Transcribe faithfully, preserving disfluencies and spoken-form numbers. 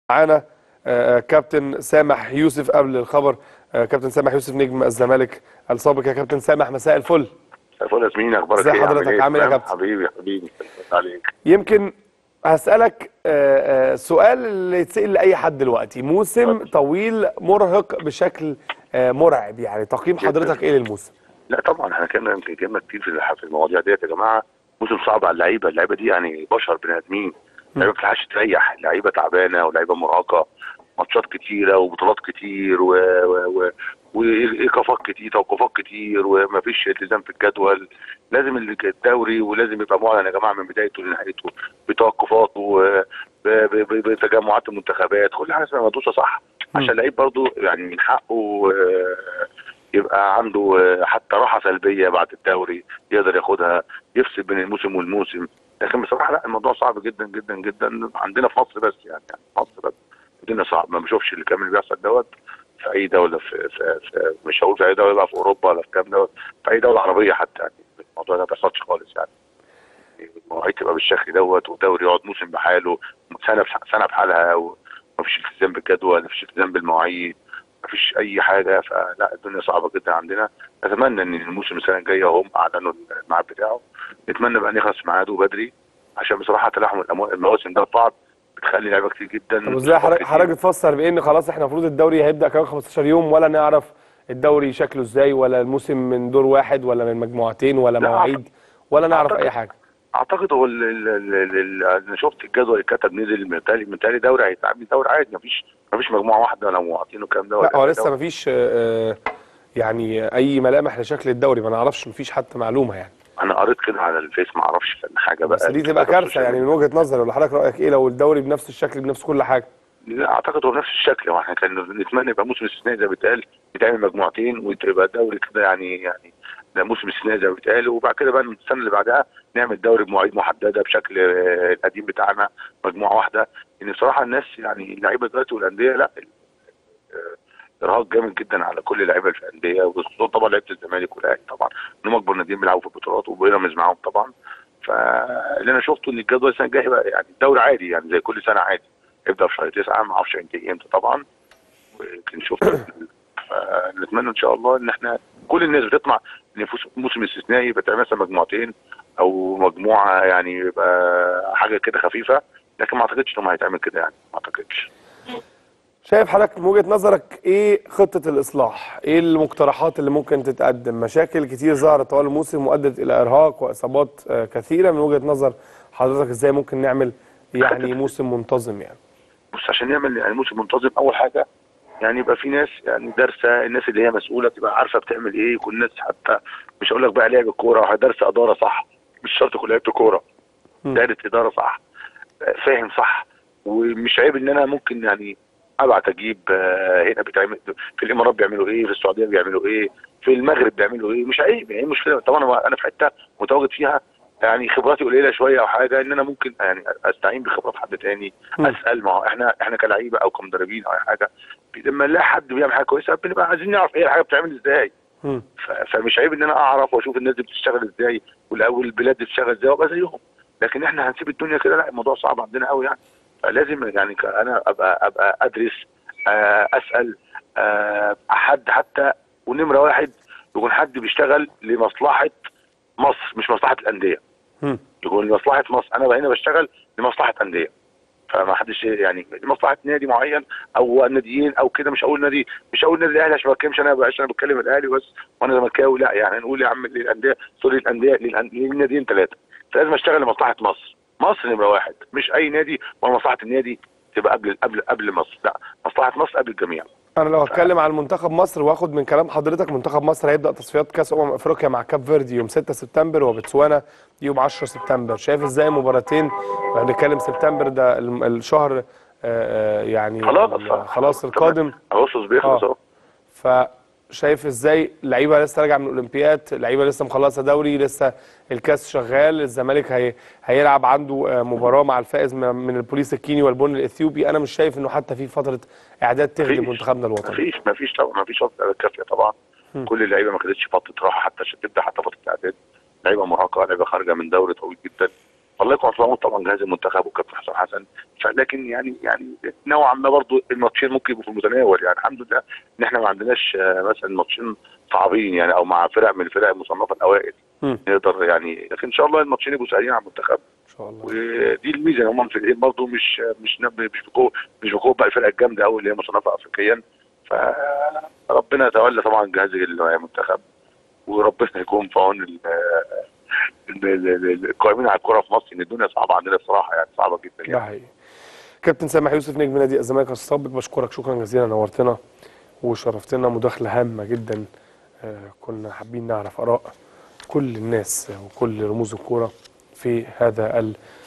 معانا آه، كابتن سامح يوسف قبل الخبر. آه، كابتن سامح يوسف نجم الزمالك السابق. يا كابتن سامح مساء الفل. مساء ياسمين، ازي اخبارك ايه؟ عامل حضرتك؟ ايه؟ عامل ايه يا تمام كابتن؟ حبيبي حبيبي سلمت عليك. يمكن هسألك آه، آه، سؤال اللي يتسأل لأي حد دلوقتي. موسم اتفضل. طويل مرهق بشكل آه، مرعب، يعني تقييم جدا. حضرتك ايه للموسم؟ لا طبعا احنا كنا يمكن اتكلمنا كتير في الح- في المواضيع ديت يا جماعه. موسم صعب على اللعيبه، اللعيبه دي يعني بشر بني ادمين. مم. اللعيبه ما بتلحقش تريح، اللعيبه تعبانه ولعيبه مرهقه. ماتشات كتيره وبطولات كتير و... و... و... وايقافات كتير، توقفات كتير، ومفيش التزام في الجدول. لازم الدوري ولازم يبقى معلن يا جماعه من بدايته لنهايته، بتوقفات و ب- ب- ب- بتجمعات المنتخبات، كل حاجه اسمها مدروسه صح. عشان مم. اللعيب برضه يعني من حقه آه، يبقى عنده آه، حتى راحه سلبيه بعد الدوري يقدر ياخدها، يفصل بين الموسم والموسم. لكن بصراحه لا، الموضوع صعب جدا جدا جدا عندنا في مصر بس، يعني يعني في مصر بس الدنيا صعب. ما بشوفش اللي كان اللي بيحصل دوت في اي دوله، في, في, في مش هقول في اي دوله بقى، في اوروبا ولا في كام دوله، في اي دوله عربيه حتى. يعني الموضوع ده ما بيحصلش خالص يعني. المواعيد تبقى بالشكل دوت، والدوري يقعد موسم بحاله، سنه بح- سنه بحالها، ومفيش التزام بالجدول، مفيش التزام بالمواعيد، مفيش اي حاجه. فلا الدنيا صعبه جدا عندنا. اتمنى ان الموسم السنه الجايه هم اعلنوا الميعاد بتاعه، نتمنى بقى نخلص ميعاده بدري، عشان بصراحه تلاحم الأمو- المواسم ده ببعض بتخلي لعيبه كتير طب جدا وازاي اصابات حضرتك كتير. حضرتك تفسر بان خلاص احنا المفروض الدوري هيبدأ كمان خمستاشر يوم، ولا نعرف الدوري شكله ازاي، ولا الموسم من دور واحد، ولا من مجموعتين، ولا لا مواعيد، ولا نعرف اي اعتقد حاجة؟ اعتقد هو ال- ال- ال- ال- ال- انا شفت الجدول الكتب نزل، متهيألي متهيألي دوري هيتعمل دوري عادي، مفيش مفيش مجموعه واحده ولا مجموعتين والكلام ده، لا، ولا هو هيبقى لسه دوري. مفيش آه، آه، يعني اي ملامح لشكل الدوري، ما نعرفش، مفيش حتى معلومه يعني. انا قريت كده على الفيس، ما اعرفش كان حاجه بس بقى دي تبقى انتشار على كارثه السوشيال يعني من ميديا. وجهه نظري، ولا حضرتك رايك ايه لو الدوري بنفس الشكل بنفس كل حاجه؟ لا اعتقد هو بنفس الشكل، واحنا كان نتمنى يبقى موسم استثنائي زي ما بيتقال، يتعمل مجموعتين ويبقى الدوري كده يعني يعني ده موسم استثنائي زي ما بيتقال، وبعد كده بقى السنه اللي بعدها نعمل دوري بمواعيد محدده بشكل آه، القديم بتاعنا، مجموعه واحده. ان بصراحه الناس يعني اللعيبه دلوقتي والانديه لا، ارهاق جامد جدا على كل اللعيبه اللي في الانديه، وخصوصا طبعا لعيبه الزمالك والاهلي طبعا، انهم اكبر ناديين بيلعبوا في البطولات، وبيراميدز معاهم طبعا. فاللي انا شفته ان الجدول السنه الجايه بقى يعني الدوري عادي، يعني زي كل سنه عادي، يبدا في شهر تسعه، ما اعرفش هينتهي امتى طبعا. ويمكن شفت ال- فنتمنى ان شاء الله ان احنا كل الناس بتطمع ان في موسم استثنائي يبقى تعمل مثلا مجموعتين او مجموعه، يعني يبقى حاجه كده خفيفه. لكن ما اعتقدش انهم هيتعمل كده، يعني ما اعتقدش. شايف حضرتك من وجهه نظرك ايه خطه الاصلاح؟ ايه المقترحات اللي ممكن تتقدم؟ مشاكل كتير ظهرت طوال الموسم وادت الى ارهاق واصابات آه، كثيره. من وجهه نظر حضرتك ازاي ممكن نعمل يعني موسم منتظم يعني؟ بص، عشان نعمل يعني موسم منتظم، اول حاجه يعني يبقى في ناس يعني دارسه، الناس اللي هي مسؤوله تبقى عارفه بتعمل ايه، يكون الناس حتى مش هقول لك بقى لعب الكوره، دارسه اداره صح، مش شرط تكون لعيبه كوره، مم. دارس اداره صح، فاهم صح. ومش عيب ان انا ممكن يعني ابعت اجيب آه، هنا بيتعمل في الامارات بيعملوا ايه، في السعوديه بيعملوا ايه، في المغرب بيعملوا ايه، مش عيب يعني. مشكله طبعا أنا- انا في حته متواجد فيها يعني خبراتي قليله شويه او حاجه، ان انا ممكن يعني استعين بخبرات حد تاني، مم. اسال. ما هو احنا احنا كلعيبه او كمدربين او اي حاجه، لما نلاقي حد بيعمل حاجه كويسه بنبقى عايزين نعرف ايه الحاجه بتتعمل ازاي. مم. ف- فمش عيب ان انا اعرف واشوف الناس دي بتشتغل ازاي، والاول البلاد دي بتشتغل ازاي، وابقى زيهم. لكن احنا هنسيب الدنيا كده؟ لا، الموضوع صعب عندنا قوي يعني. فلازم يعني ك- انا ابقى ابقى ادرس، آه، اسال، آه، حد حتى، ونمره واحد يكون حد بيشتغل لمصلحه مصر مش مصلحه الانديه، مم. يكون لمصلحه مصر. انا بقى هنا بشتغل لمصلحه انديه، فما حدش يعني لمصلحه نادي معين او ناديين او كده. مش هقول نادي مش هقول نادي الاهلي عشان ما بتكلمش انا، عشان انا بتكلم الاهلي بس وانا زملكاوي، لا يعني نقول يا عم للانديه، سوري الانديه، للأن- للناديين ثلاثه. فلازم اشتغل لمصلحه مصر، مصر نمره واحد، مش اي نادي ولا مصلحه النادي تبقى قبل قبل قبل مصر، لا، مصلحه مصر قبل الجميع. انا لو هتكلم عن منتخب مصر واخد من كلام حضرتك، منتخب مصر هيبدا تصفيات كاس امم افريقيا مع كاب فيردي يوم ستة سبتمبر، وبتسوانا يوم عشرة سبتمبر. شايف ازاي مباراتين؟ هنتكلم سبتمبر ده ال- الشهر آه، آه، يعني خلاص ال- خلاص خلاص تمام، القادم. اغسطس بيخلص اه، اهو. فشايف ازاي لعيبه لسه راجعه من الاولمبياد، لعيبه لسه مخلصه دوري، لسه الكاس شغال، الزمالك هي هيلعب عنده آه، مباراه مع الفائز من من البوليس الكيني والبن الاثيوبي. انا مش شايف انه حتى في فتره اعداد تخدم مفيش منتخبنا الوطني. مفيش مفيش طبعا، مفيش فتره كافيه طبعا. م. كل اللعيبه ما خدتش فتره راحه حتى عشان تبدا حتى فتره اعداد. لعيبه مرهقه، لعيبه خارجه من دوري طويل جدا، والله يكون في العمر طبعا جهاز المنتخب والكابتن حسام حسن. لكن يعني يعني نوعا ما برضه الماتشين ممكن يبقوا في المتناول، يعني الحمد لله ان احنا ما عندناش آه، مثلا ماتشين صعبين يعني، او مع فرق من الفرق المصنفه الاوائل مم. نقدر يعني. لكن ان شاء الله الماتشين يبقوا سهلين على المنتخب، ان شاء الله. ودي الميزه ان هم فرقين برضه مش مش نب- مش بقوه مش بقوه بقى الفرق الجامده قوي اللي هي مصنفه افريقيا. فربنا يتولى طبعا جهاز المنتخب، وربنا يكون في عون ال- ال- ال- ال- القائمين على الكوره في مصر، ان الدنيا صعبه عندنا بصراحه، يعني صعبه جدا ده يعني. حقيقي. كابتن سامح يوسف نجم نادي الزمالك السابق، بشكرك شكرا جزيلا، نورتنا وشرفتنا، مداخله هامه جدا. آه، كنا حابين نعرف اراء كل الناس وكل رموز الكوره في هذا